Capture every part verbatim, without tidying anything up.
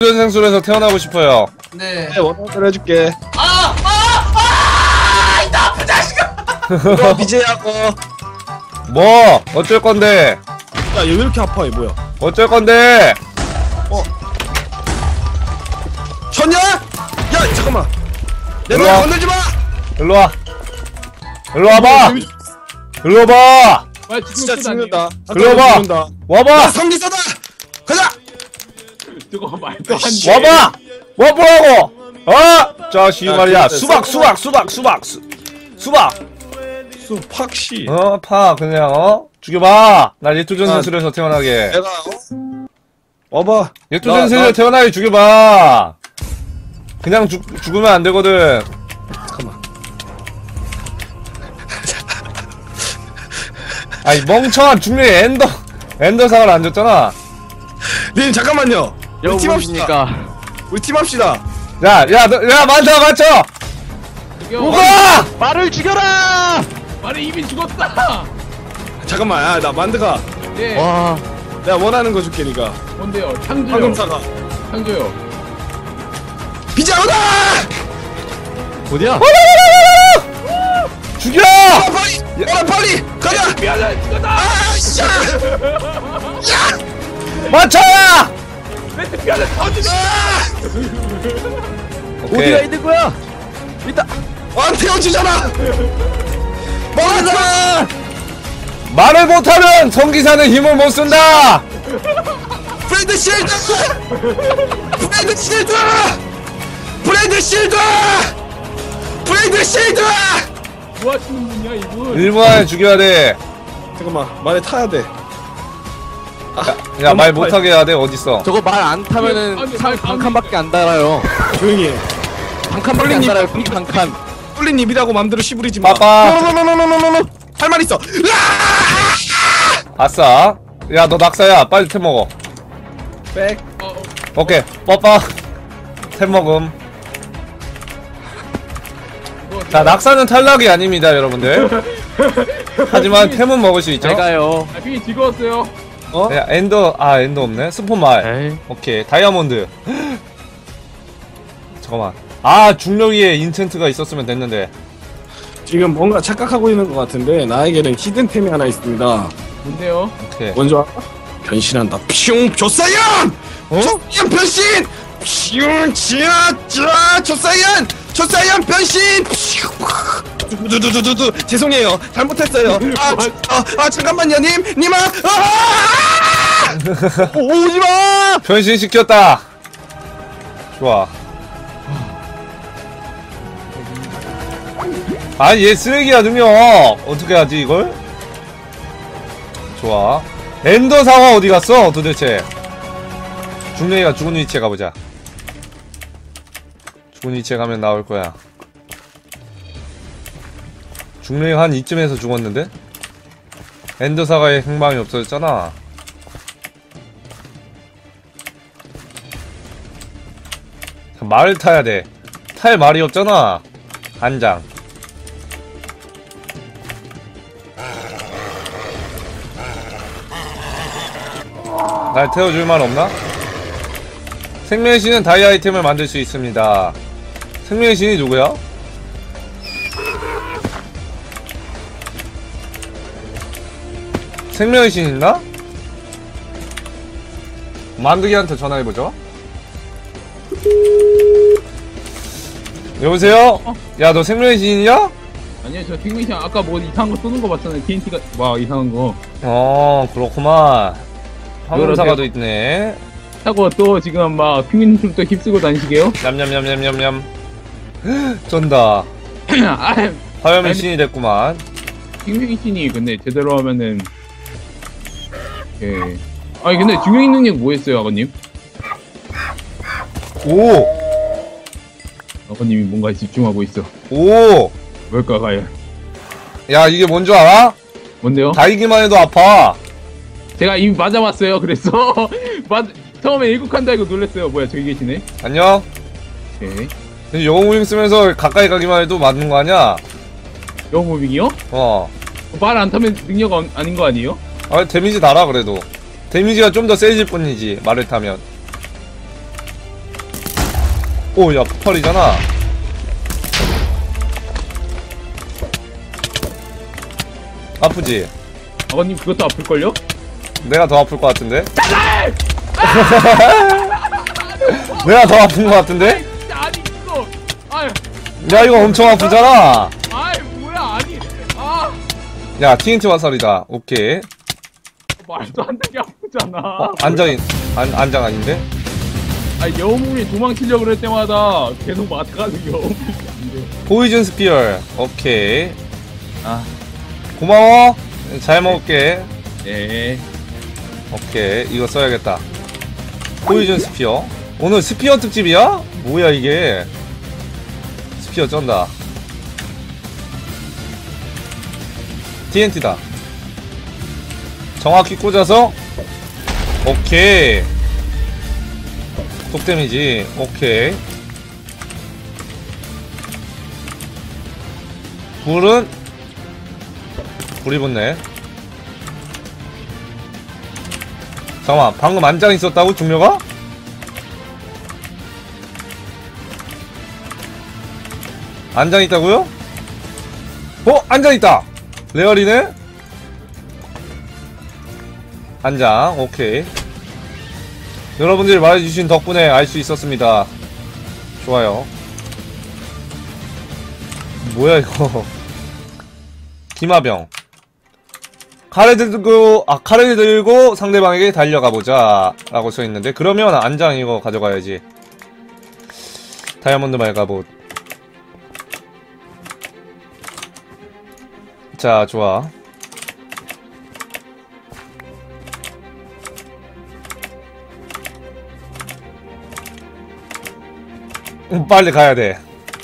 생술에서 태어나고 싶어요. 네. 네, 원하대로 해줄게. 아! 아! 아! 이 나쁜 자식아! 이거 비제하고. 뭐? 어쩔 건데? 야, 얘 왜 이렇게 아파, 얘 뭐야? 어쩔 건데? 어. 쳤냐? 야, 잠깐만. 내 일로 말 와. 건들지 마! 일로 와. 일로 와봐. 일로 와봐. 진짜 죽는다. 일로 와봐. 죽는다. 와봐. 성기사다! 가자! 저거 말도 안 돼. 와봐. 와보라고. 어? 자식 야, 말이야. 진짜 수박, 수박, 수박, 수박, 수, 수박. 수팍씨. 어, 파 그냥 어? 죽여봐. 날 예투전 아. sen술에서 태어나게. 내가, 어? 와봐. 예투전 나- sen술에서 나- 태어나게 죽여봐. 그냥 죽 죽으면 안 되거든. 잠깐만. 아이 멍청한 중력이 엔더 엔더상을 안 줬잖아. 님, 잠깐만요. 우리 팀 합시다. 여보십니까? 우리 팀 합시다. 야, 야, 너, 야, 맞춰, 맞춰. 우가! 말을 죽여라! 말이 이미 죽었다. 잠깐만, 야, 나 만드가. 예. 와, 내가 원하는 거 줄게, 니가. 뭔데요? 창조요. 황금사가. 창조요. 비자오다! 어디야? 죽여! 아, 빨리! 야, 빨리! 가자! 미안해, 죽었다. 아, 씨! 맞춰! 멘트 미안해, 터지마. 어디가 오케이. 있는 거야? 있다. 왕태워주잖아! 먹었잖아! 말을 못하면 성기사는 힘을 못 쓴다! 브레이드 실드! 브레이드 실드! 브레이드 실드! 브레이드 실드! 뭐 하시는 분이야, 이분? 일 분 안에 죽여야 돼. 잠깐만, 말에 타야 돼. 야, 말 못하게 해야 돼, 어딨어. 저거 말 안 타면은 아니, 창 말 한 안 칸밖에 안 달아요. 조용히 해. 한 칸밖에 안 달아요. 한 칸. 뚫린 입이라고 맘대로 씨부리지 마. 빠빠. 노노노노노노노. 할 말 있어. 으아! 아싸. 야, 너 낙사야. 빨리 템 먹어. 백. 어, 어, 오케이. 빠빠. 템 먹음. 뭐, 자, 낙사는 탈락이 아닙니다, 여러분들. 하지만 템은 먹을 수 있죠. 제가요. 아, 빙이 즐거웠어요. 어? 야, 엔더, 아, 엔더 없네. 스폰말. 에이. 오케이. 다이아몬드. 잠깐만. 아, 중력위에 인챈트가 있었으면 됐는데. 지금 뭔가 착각하고 있는 것 같은데 나에게는 히든템이 하나 있습니다. 뭔데요? 오케이. 뭔지 알아? 변신한다. 퓨 조사연! 어? 조사연 변신! 퓨 지하자 조사연! 조사연 변신! 두두두두두 죄송해요. 잘못했어요. 아, 아, 아 잠깐만요, 님, 님아! 아! 오, 오지 마! 변신시켰다. 좋아. 아니 얘 쓰레기야 능력. 어떻게 하지 이걸? 좋아. 엔더 상어 어디 갔어 도대체? 중력이가 죽은 위치에 가보자. 죽은 위치에 가면 나올 거야. 중력이가 한 이쯤에서 죽었는데? 엔더 사과의 행방이 없어졌잖아. 말을 타야 돼. 탈 말이 없잖아. 한장. 날 태워줄 만 없나? 생명의 신은 다이아 아이템을 만들 수 있습니다. 생명의 신이 누구야? 생명의 신 있나? 만두기한테 전화해보죠. 여보세요? 어? 야, 너 생명의 신이냐? 아니요, 저 핑민씨 아까 뭐 이상한 거 쏘는 거 봤잖아요. 티엔티가 와 이상한 거. 어, 그렇구만. 황금사과도 이거를 있네. 하고 또 지금 막 핑민님 또 휩쓰고 다니시게요? 냠냠냠냠냠냠. 쩐다. 아, 화염의 아니, 신이 됐구만. 핑민씨니 근데 제대로 하면은 예. 아니 근데 중요한 능력 뭐 했어요, 아버님? 오! 아버님이 뭔가 집중하고 있어. 오! 뭘까 과연? 야, 이게 뭔 줄 알아? 뭔데요? 다이기만 해도 아파. 제가 이미 맞아봤어요. 그래서 맞 처음에 일국한다 이거 놀랬어요. 뭐야 저기 계시네. 안녕? 오케이. 영웅무빙 쓰면서 가까이 가기만 해도 맞는 거 아니야? 영무빙이요? 어. 말 안 타면 능력 안- 아닌 거 아니에요? 아, 데미지 달아, 그래도. 데미지가 좀 더 세질 뿐이지, 말을 타면. 오, 야, 폭발이잖아. 아프지? 아버님 그것도 아플걸요? 내가 더 아플 것 같은데? 내가 더 아픈 것 같은데? 아니 그거 아유 야, 이거 엄청 아프잖아. 아이 뭐야 아니 아 야, 티엔티 화살이다. 오케이. 말도 안 되게 아프잖아. 어? 안장이, 안, 안장 아닌데? 아 여우무이 도망치려고 그럴 때마다 계속 맞아가는 여우무이 안 돼. 포이즌 스피어. 오케이. 아 고마워. 잘 먹을게. 예. 오케이. 이거 써야겠다. 포이즌 스피어. 오늘 스피어 특집이야? 뭐야, 이게. 스피어 쩐다. 티엔티다. 정확히 꽂아서. 오케이. 독 데미지. 오케이. 불은 불이 붙네. 잠깐만, 방금 안장 있었다고 중녀가? 안장 있다고요? 어? 안장 있다! 레어리네? 안장, 오케이. 여러분들이 말해주신 덕분에 알 수 있었습니다. 좋아요. 뭐야 이거. 기마병. 칼을 들고, 아, 칼을 들고 상대방에게 달려가보자 라고 써있는데, 그러면 안장 이거 가져가야지. 다이아몬드 말가봇. 자, 좋아. 음, 빨리 가야돼.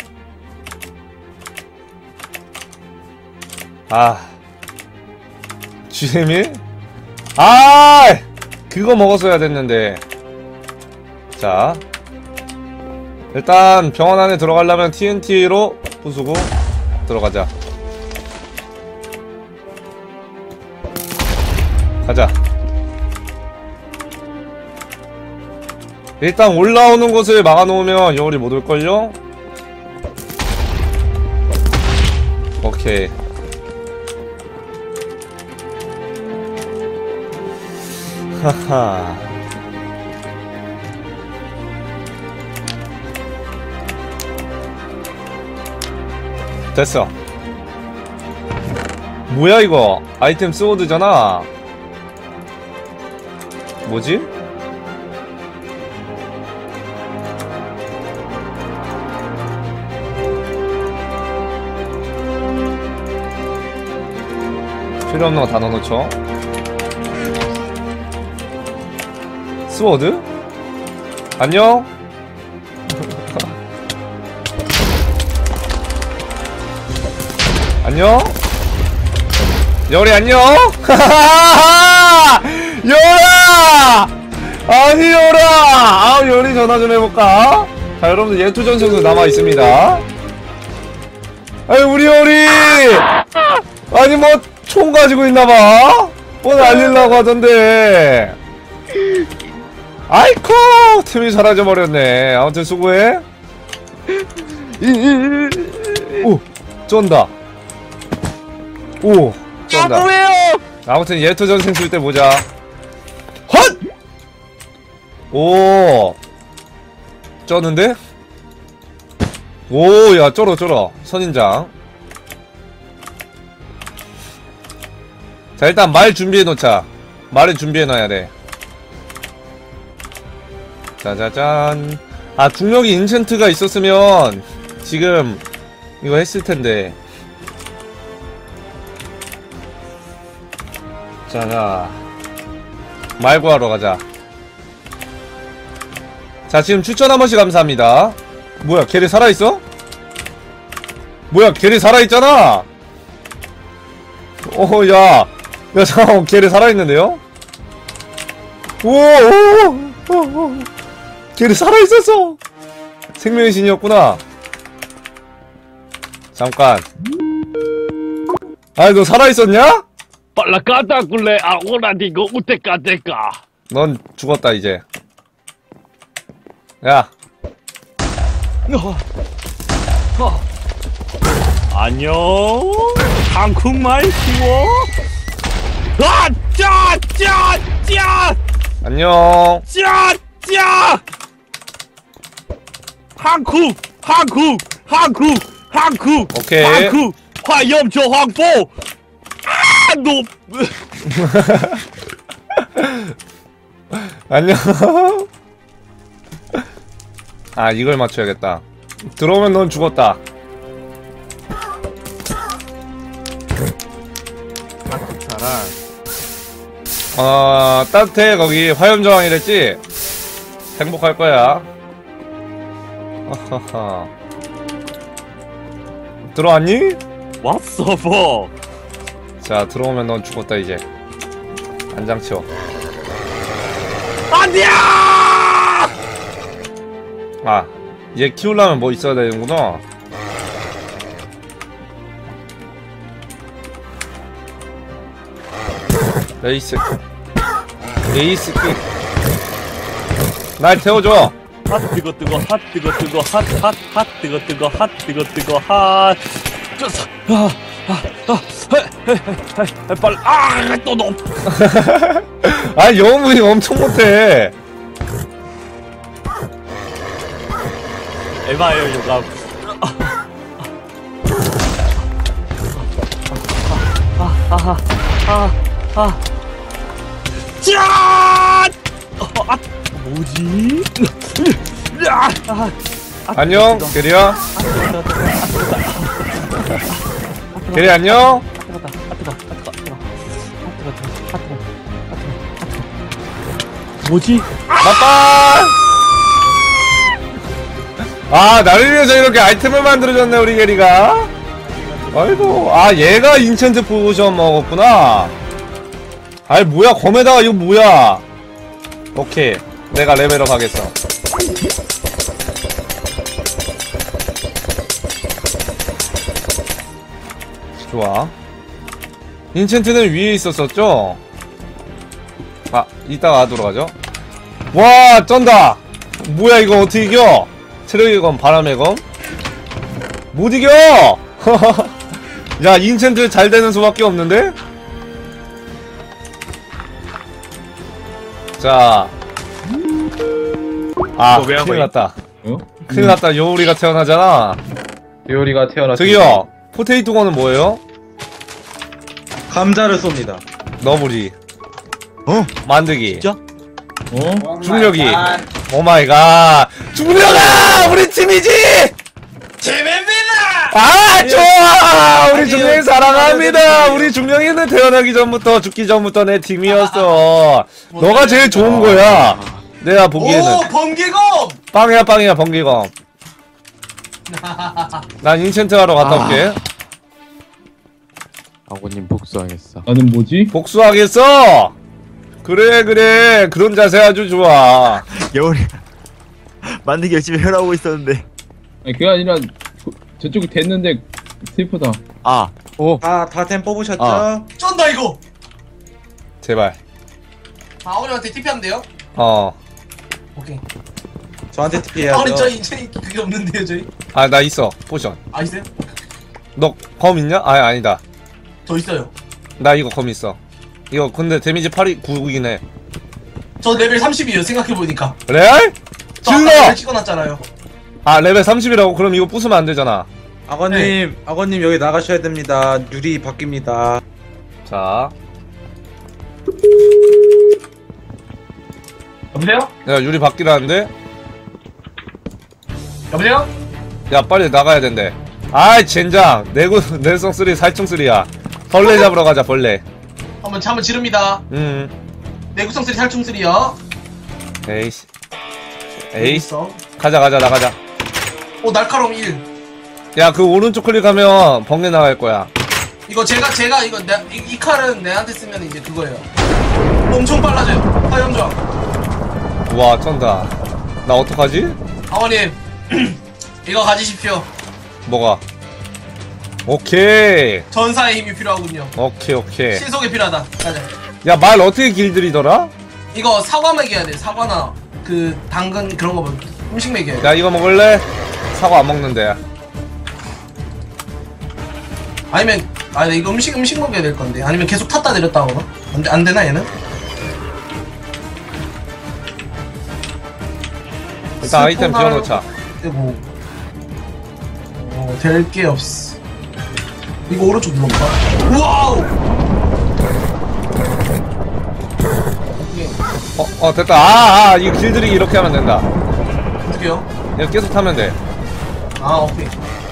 아, 지엠이? 아, 그거 먹었어야 됐는데. 자, 일단 병원 안에 들어가려면 티엔티로 부수고 들어가자. 가자. 일단 올라오는 곳을 막아놓으면 여울이 못 올걸요? 오케이. 하하. 됐어. 뭐야 이거? 아이템 스워드잖아. 뭐지? 필요 없는 거 다 넣어놓죠. 스워드? 안녕? 안녕? 열이 안녕? 열아! 아니 열아! 아 열이 전화 좀 해볼까? 자 여러분들 예투전선수 남아있습니다. 아니 우리 열이! 아니 뭐 총 가지고 있나봐? 뭐 날리려고 하던데. 아이코! 틈이 사라져버렸네. 아무튼 수고해. 오! 쩐다. 오! 쩐다. 아무튼 예토전생 쓸 때 보자. 헛! 오! 쩌는데? 오, 야, 쩔어, 쩔어. 선인장. 자, 일단 말 준비해놓자. 말을 준비해놔야 돼. 짜자잔. 아, 중력이 인챈트가 있었으면 지금 이거 했을텐데. 자자, 말 구하러 가자. 자, 지금 추천 한 번씩 감사합니다. 뭐야, 걔네 살아있어? 뭐야, 걔네 살아있잖아. 어, 야, 야, 잠깐만, 걔네 살아있는데요? 오, 오, 오, 오. 걔네 살아있었어. 생명의 신이었구나. 잠깐. 아니, 너 살아있었냐? Palakatakulle aunadigo utekateka. 넌 죽었다 이제. 야, 안녕. 한국말 쉬워. 아, 짜, 짜, 짜, 안녕. 짜, 짜. 한국, 한국, 한국, 한국. 오케이. 한국. 화염저 황보. 아, 너. 안녕. 아, 이걸 맞춰야겠다. 들어오면 넌 죽었다. 어, 따뜻해. 거기 화염저항이랬지? 행복할 거야. 하하하. 들어왔니? 왔어, 뭐. 자, 들어오면 넌 죽었다 이제. 안장 치워. 안녕. 아, 얘 키우려면 뭐 있어야 되는구나. 레이스 레이스 날 태워줘. 핫 뜨거 뜨거 핫 뜨거 뜨거 핫핫 핫 뜨거 뜨거 핫 뜨거 뜨거 핫 아아아 빨리 아또 너무 아, 영웅이 엄청 못해. 에바예요 요감. 아아아아 짠! 어, 아 뭐지? 아, 아, 아, 안녕, 뜨거. 게리야. 게리 안녕. 뭐지? 맞다. 아, 나를 위해서 이렇게 아이템을 만들어줬네 우리 게리가. 아이고, 아 얘가 인챈트 포션 먹었구나. 아이 뭐야, 검에다가 이거 뭐야. 오케이, 내가 레벨업 하겠어. 좋아. 인챈트는 위에 있었었죠? 아, 이따가 돌아가죠. 와, 쩐다. 뭐야 이거, 어떻게 이겨? 체력의 검, 바람의 검. 못 이겨. 야, 인챈트 잘 되는 수밖에 없는데? 자, 아, 왜 큰일 났다. 어? 큰일 났다. 요우리가 태어나잖아. 요리가 태어났어. 저기요, 포테이토건은 뭐예요? 감자를 쏩니다. 너구리. 어? 만들기. 진짜? 어? 중력이. 오마이갓. 중력아! 우리 팀이지! 재밌습니다! 아, 좋아! 우리 중력이 사랑합니다! 우리 중력이는 태어나기 전부터, 죽기 전부터 내 팀이었어. 너가 제일 좋은 거야. 내가 보기에는. 오, 번개검! 빵이야, 빵이야, 번개검. 난 인챈트 하러 갔다 올게. 아버님 복수하겠어. 나는 뭐지? 복수하겠어! 그래, 그래. 그런 자세 아주 좋아. 여울이 만들기 열심히 해라고 있었는데. 아니 그게 아니라 저, 저쪽이 됐는데 슬프다. 아, 오. 아, 다템 뽑으셨죠? 아. 쩐다 이거. 제발. 아버님한테 티피하면 돼요? 어. 오케이. 저한테 티피해야죠. 아버님 저희 저희 그게 없는데요 저희? 아, 나 있어. 포션. 아 있어요? 너 검 있냐? 아, 아니다. 저 있어요. 나 이거 검 있어. 이거 근데 데미지 팔이 구이긴 해. 저 레벨 삼십이에요 생각해보니까. 레알? 저 아까 질러! 레벨 찍어놨잖아요. 아, 레벨 삼십이라고? 그럼 이거 부수면 안 되잖아. 아버님, 네. 아버님 여기 나가셔야 됩니다. 유리 바뀝니다. 자. 여보세요? 야, 유리 바뀌라는데? 여보세요? 야, 빨리 나가야 된대. 아이, 젠장. 내구, 내성 쓰리, 살충 쓰리야. 벌레 잡으러 가자, 벌레. 한번 한번 지릅니다. 음. 내구성 쓰리 살충 쓰리요. 에이씨. 에이씨. 있어. 가자, 가자, 나가자. 오 날카로움 일. 야, 그 오른쪽 클릭하면 번개 나갈 거야. 이거 제가 제가 이거 내, 이, 이 칼은 내한테 쓰면 이제 그거예요. 엄청 빨라져요. 화염저항. 우와, 쩐다. 나 어떡하지? 아버님 이거 가지십시오. 뭐가? 오케이. 전사의 힘이 필요하군요. 오케이, 오케이. 신속이 필요하다. 가자. 야, 말 어떻게 길들이더라? 이거 사과 먹여야 돼. 사과나 그 당근 그런 거 먹. 음식 먹여야 돼. 야, 이거 먹을래? 사과 안 먹는데. 아니면 아 이거 음식 음식 먹여야 될 건데 아니면 계속 탔다 내렸다 하거나 안돼 안 되나 얘는? 일단 아이템 지어놓자. 그리고 어, 될 게 없어. 이거 오른쪽 눌러볼까? 와우! 어, 어 됐다. 아, 아, 이거 길들이기 이렇게 하면 된다. 어떻게요? 이거 계속 타면 돼. 아 오케이.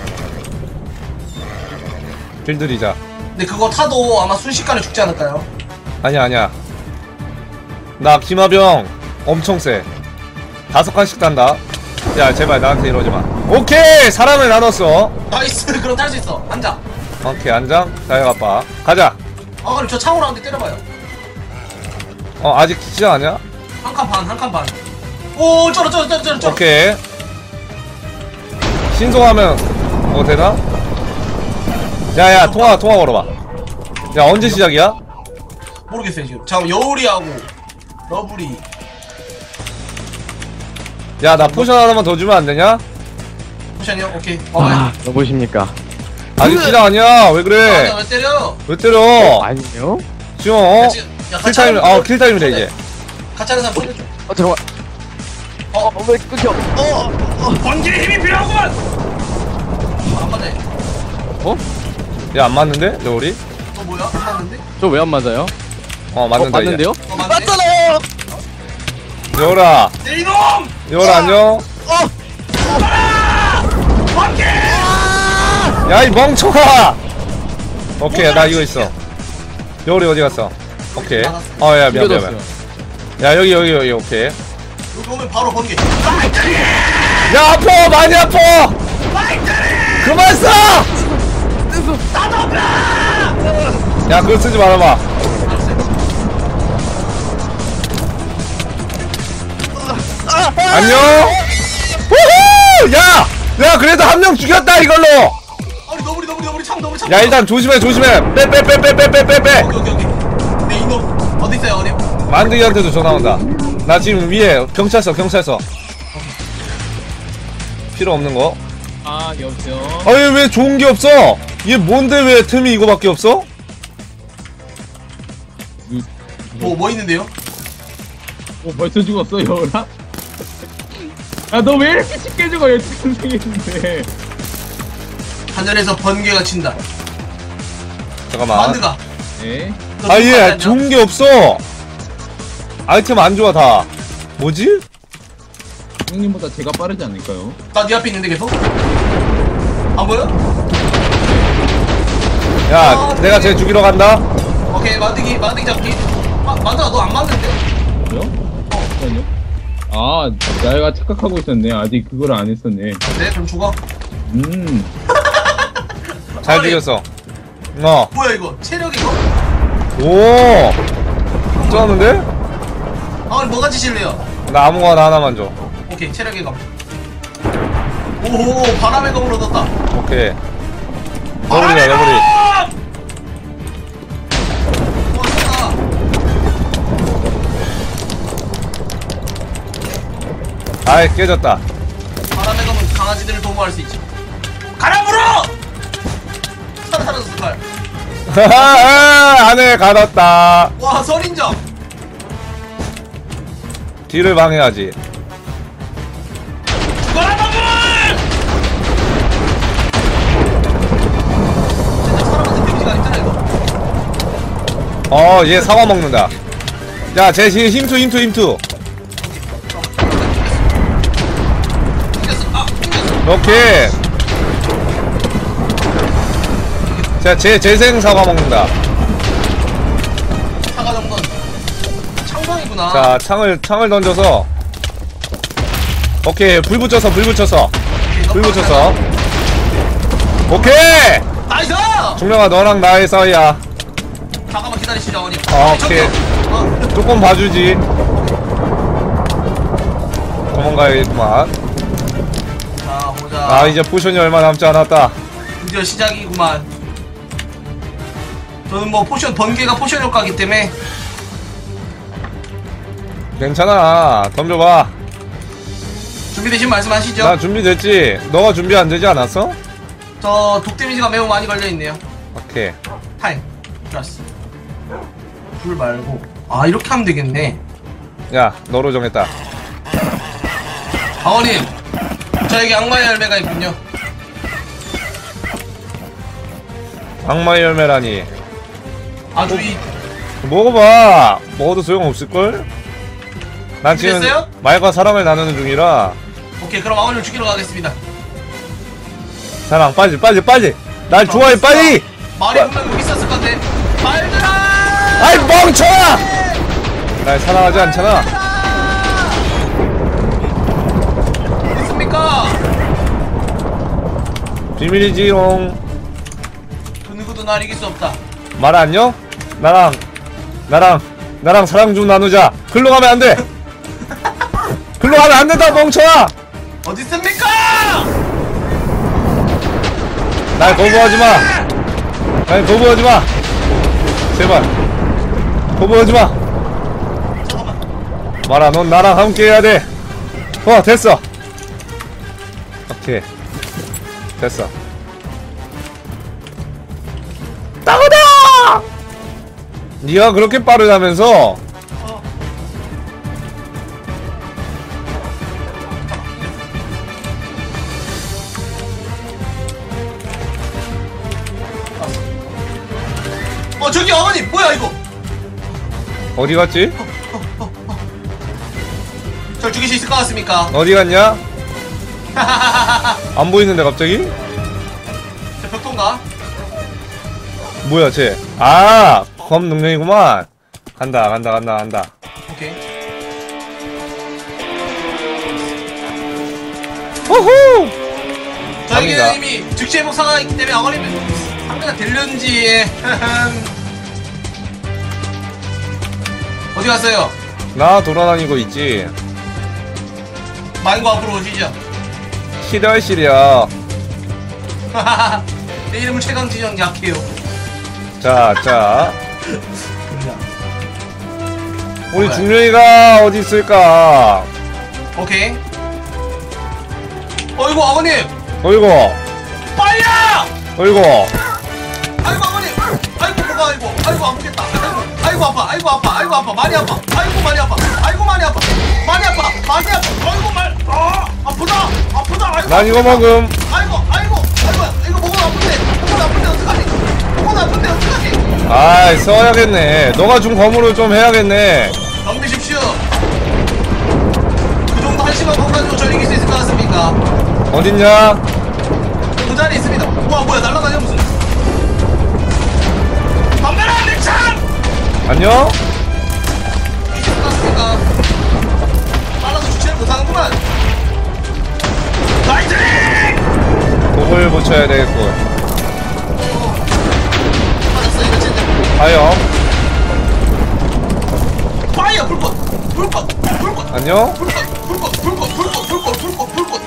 길들이자. 근데 그거 타도 아마 순식간에 죽지 않을까요? 아니야, 아니야. 나 기마병 엄청 세. 다섯 칸씩 탄다. 야, 제발 나한테 이러지 마. 오케이! 사람을 나눴어. 나이스. 그럼 탈 수 있어. 앉아. 오케이, 안장. 자영 아빠. 가자. 아 그럼 저 창으로 한 대 때려봐요. 어, 아직 시작 아니야? 한 칸 반, 한 칸 반. 오, 쩔어, 쩔어, 쩔어, 쩔어, 쩔어. 오케이. 신속하면 뭐 되나? 야야 통화 통화 걸어봐. 야 언제 시작이야? 모르겠어요 지금. 잠깐 여우리하고 러브리. 야 나 포션 하나만 더 주면 안 되냐? 포션이요? 오케이. 아, 어, 여보십니까? 아직 시작 아니야. 왜 그래? 아, 왜 때려? 왜 때려? 아니요? 지금 어? 야, 지금- 야, 같이 킬타임 하는 어 거- 킬타임이래 이제. 같이 하는 사람 손해줘. 어, 잠깐만. 어, 어, 왜 끊겨? 번개의 힘이 필요하구만. 안 맞네. 야 안 맞는데? 여우리? 너 뭐야? 안 맞는데? 저 왜 안 맞아요? 어 어, 맞는다 이제. 맞는데요? 어 맞네. 여우라 내 이놈! 여우라 안녕. 야 이 멍청아. 오케이 나 이거 있어. 여우리 어디 갔어? 오케이. 어야 미안 미안 미안. 야 여기 여기 여기 오케이. 여기 오면 바로 번개. 야 아파 많이 아파. 그만 써. 야 그거 쓰지 말아봐. 안녕. 우후! 야! 야 그래도 한 명 죽였다 이걸로. 아니 너구리 너구리 너구리 참 너구리 참. 야 일단 조심해 조심해. 빼 빼 빼 빼 빼 빼 빼빼. 오케이 오케이 오케이. 내 이놈 어디 있어요 어디? 만드기한테도 전화 온다. 나 지금 위에 경찰서 경찰서. 필요 없는 거. 아 여보세요. 아니 왜 좋은 게 없어? 얘 뭔데 왜 틈이 이거밖에 없어? 뭐뭐 있는데요? 어 벌써 죽었어 여우라? 아너 왜 이렇게 쉽게 죽어 얘 선생님인데. 하늘에서 번개가 친다. 잠깐만. 만드가. 네. 아 얘 좋은 게 없어. 아이템 안 좋아 다. 뭐지? 형님보다 제가 빠르지 않을까요? 나네 앞에 있는데 계속? 안 보여? 야 아, 내가 그래. 쟤 죽이러 간다. 오케이 만드기 만드기 잡기. 마, 만드가 너 안 맞는데? 뭐요? 어 아니요. 아 내가 착각하고 있었네. 아직 그걸 안 했었네. 네 그럼 죽어. 음. 잘 아니, 죽였어. 어. 뭐야 이거? 체력 이거? 오. 쩌는데? 아 뭐가 지실래요? 나 아무거나 하나만 줘. 오케이 체력의 검. 오호 바람의 검을 얻었다. 오케이. 너구리야 너구리. 와 좋다. 아이 깨졌다. 바람의 검은 강아지들을 도모할 수 있지. 가라 물어! 사라졌어 칼. 안에 가뒀다. 와 선인장. 뒤를 방해하지. 죽어라 놈을! 진짜 사람한테 데미지가 아니잖아 이거. 어, 얘 사과 먹는다. 야, 쟤 지금 힘투, 힘투, 힘투. 생겼어. 아 생겼어. 오케이. 자, 쟤 재생 사과 먹는다. 사과 정돈. 창방이구나. 자, 창을, 창을 던져서. 오케이, 불 붙여서, 불 붙여서. 불 붙여서. 오케이! 나이스! 중령아, 너랑 나의 사이야. 잠깐만 기다리시죠 어머니. 아, 오케이. 어. 조금 봐주지. 도망가야겠구만. 자 보자. 아, 이제 포션이 얼마 남지 않았다. 드디어 시작이구만. 저는 뭐 포션 번개가 포션 효과이기 때문에 괜찮아. 덤벼봐. 준비되시면 말씀하시죠. 나 준비됐지? 너가 준비 안 되지 않았어? 저 독 데미지가 매우 많이 걸려있네요. 오케이. 타임. 플러스. 불 말고. 아, 이렇게 하면 되겠네. 야, 너로 정했다. 아버님, 저에게 악마의 열매가 있군요. 악마의 열매라니. 아주 이 먹어봐. 먹어도 소용없을걸? 난 지금 됐어요? 말과 사랑을 나누는 중이라. 오케이, 그럼 아버님을 죽이러 가겠습니다. 사랑, 빨리, 빨리, 빨리! 날 좋아해, 빨리! 말이 분명 여기 있었을 건데. 말들아! 아이, 멍청아! 날 사랑하지 않잖아. 있습니까? 비밀이지롱. 그 누구도 날 이길 수 없다. 말 안녕? 나랑, 나랑, 나랑 사랑 좀 나누자. 글로 가면 안 돼! 글로 가면 안 된다, 멍청아! 어디 있습니까? 날 거부하지 마! 날 거부하지 마! 제발. 거부하지 마! 말아, 넌 나랑 함께 해야 돼! 어, 됐어! 오케이. 됐어. 따가다! 니가 그렇게 빠르다면서? 어, 저기 어머님, 뭐야 이거? 어디 갔지? 절 죽일 수 있을 것 같습니까? 어디 갔냐? 안 보이는데 갑자기? 저 벽돌가? 뭐야 쟤? 아! 검 능력이구만. 간다 간다 간다 간다. 오케이. 호호! 저에게는 갑니다. 이미 즉시 회복 상황이 있기 때문에 어머님은 상대가 될는지 어디 갔어요? 나 돌아다니고 있지. 마인고 앞으로 오시죠. 시려 시려. 내 이름은 최강진영 약해요. 자, 자. 우리 중령이가 어디 있을까? 오케이. 어이구 아버님! 어이구, 빨리야! 어이구. 아이고 아버님! 아이고 뭐가 아이고 아이고 아프겠다. 아이고 아이고 아파 아이고 아파 아이고 아파 많이 아파 아이고 많이 아파 아이고 많이 아파 많이 아파 많이 아파 아이고 말 아 아프다 아프다 아이고 난 이거 먹음. 아이고 아이고 아이고 이거 먹으면 아픈데 먹으면 아픈데 어떡하지 먹으면 아픈데 어떡하지 아이, 써야겠네. 너가 준 검으로 좀 해야겠네. 덤비십시오. 그 정도 한심한 것 가지고 절 이길 수 있을 것 같습니까? 어딨냐? 그 자리에 있습니다. 우와 뭐야 날라다녀 무슨 덤벼라 내 참! 안녕? 이길 것 같습니까? 빨라서 주체를 못하는구만. 파이팅! 독을 붙여야 되겠군. 맞았어 이거 진짜. 가요. 파이어 불꽃 불꽃 불꽃 안녕? 불꽃 불꽃 불꽃 불꽃 불꽃 불꽃 불꽃.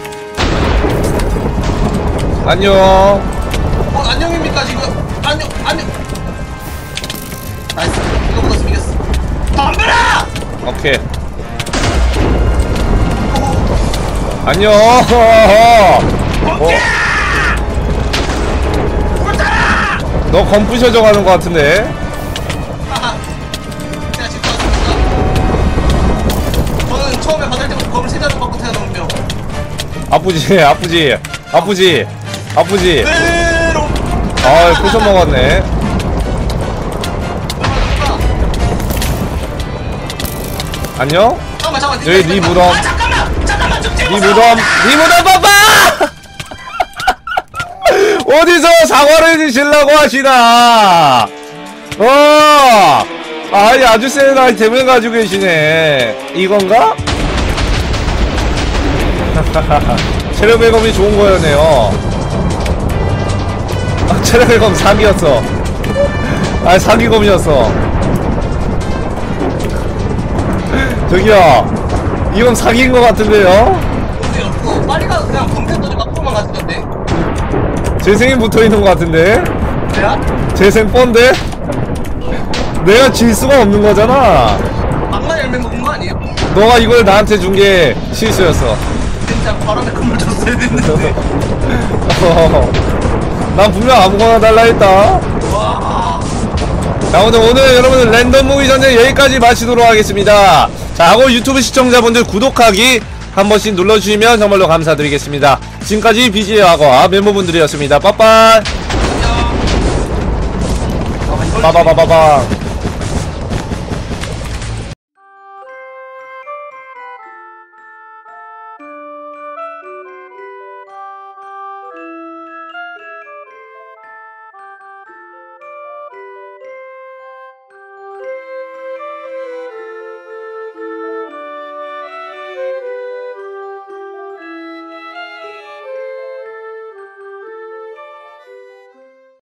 안녕. 어 안녕입니까 지금? 안녕 안녕. 나이스 이거 먹었으면 이겼어. 덤벼라! 오케이. 안녕. 어, 너 검 부셔져 가는 것 같은데? 하하. 제가 질것 같습니다. 저는 처음에 받을 때부터 검을 세 자루 받고 태어났는데요. 아프지, 아프지, 아프지, 아프지. 메롱. 아, 부셔 먹었네. 안녕? 잠깐만 잠깐만. 여기 네 무덤. 아 잠깐만 잠깐만 좀 네 찍어봐. 무덤, 네 무덤 봐봐! 어디서 사과를 주시려고 하시나? 어! 아이, 아주 센 아이템을 가지고 계시네. 이건가? 체력의 검이 좋은 거였네요. 아, 체력의 검 사기였어. 아, 사기검이었어. 저기요. 이건 사기인 것 같은데요? 어때요? 그거 빨리 가서 그냥 검색도지 막고만 갔던데. 재생이 붙어있는 것 같은데? 왜야? 재생 뻔데? 내가 질 수가 없는 거잖아. 악마 열매 먹은 거 아니에요? 너가 이걸 나한테 준 게 실수였어. 진짜 바람에 금을 줬어야 됐는데. 난 분명 아무거나 달라 했다. 자, 오늘, 오늘 여러분들 랜덤 무비 전쟁 여기까지 마치도록 하겠습니다. 자, 하고 유튜브 시청자분들 구독하기 한 번씩 눌러주시면 정말로 감사드리겠습니다. 지금까지 비지하고 멤버분들이었습니다. 빠빠이. 빠바바바바.